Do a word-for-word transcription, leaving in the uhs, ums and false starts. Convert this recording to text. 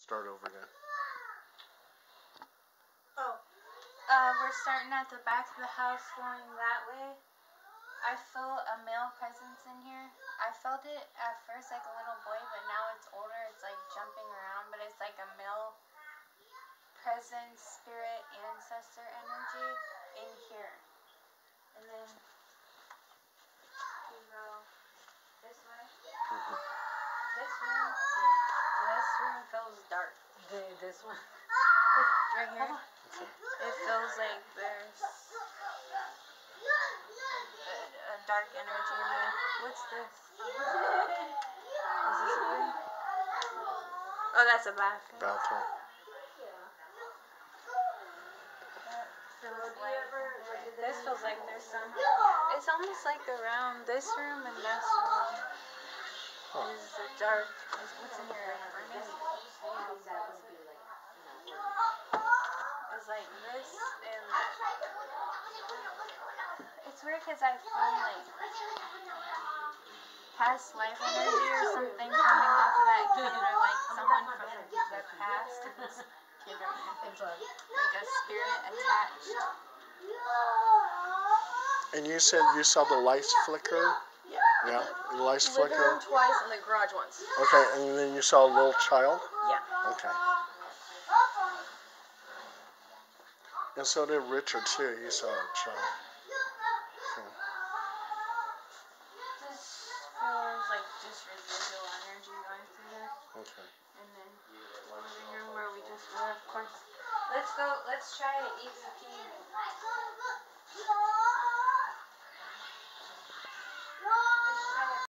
start over again. Oh. Uh, we're starting at the back of the house going that way. I feel a male presence in here. I felt it at first like a little boy, but now it's older. It's like jumping around, but it's like a male presence, spirit, ancestor energy in here. And then we go this way. Mm-hmm. This room, this room feels dark. This one? Right here. Okay. It feels like there's a, a dark energy in there. What's this? Is this a room? Oh, that's a bathroom. Bathroom. Feels like, this feels like there's some. It's almost like around this room and this room. Oh. Is the dark. What's in here? Furnace? It's like this and it's weird because I feel like past life energy or something coming off of that kid, or like someone from the past to this kid right now. Like a spirit attached. And you said you saw the lights flicker? Yeah. Yeah, the lights Living flicker? room twice and the garage once. Okay, and then you saw a little child? Yeah. Okay. And so did Richard too. You saw a child. Okay. This feels like just residual energy going through there. Okay. And then the living room where we just were, of course. Let's go, let's try to eat the pea.